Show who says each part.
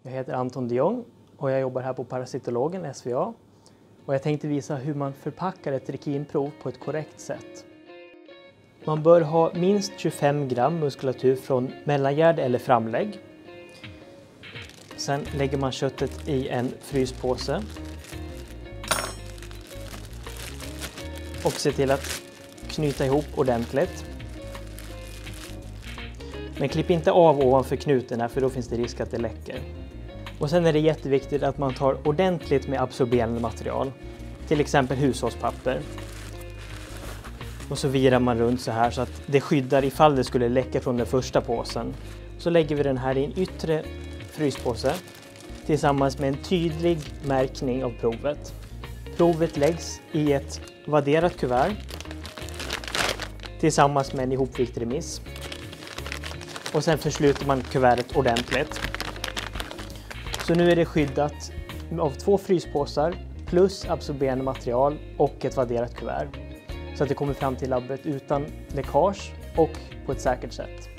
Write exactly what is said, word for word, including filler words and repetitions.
Speaker 1: Jag heter Anton de Jong och jag jobbar här på Parasitologen, S V A. Och jag tänkte visa hur man förpackar ett trikinprov på ett korrekt sätt. Man bör ha minst tjugofem gram muskulatur från mellangärde eller framlägg. Sen lägger man köttet i en fryspåse. Och ser till att knyta ihop ordentligt. Men klipp inte av ovanför knuten här, för då finns det risk att det läcker. Och sen är det jätteviktigt att man tar ordentligt med absorberande material. Till exempel hushållspapper. Och så virar man runt så här så att det skyddar ifall det skulle läcka från den första påsen. Så lägger vi den här i en yttre fryspåse tillsammans med en tydlig märkning av provet. Provet läggs i ett vadderat kuvert tillsammans med en ihopvikt remiss. Och sen försluter man kuvertet ordentligt. Så nu är det skyddat av två fryspåsar plus absorberande material och ett vadderat kuvert. Så att det kommer fram till labbet utan läckage och på ett säkert sätt.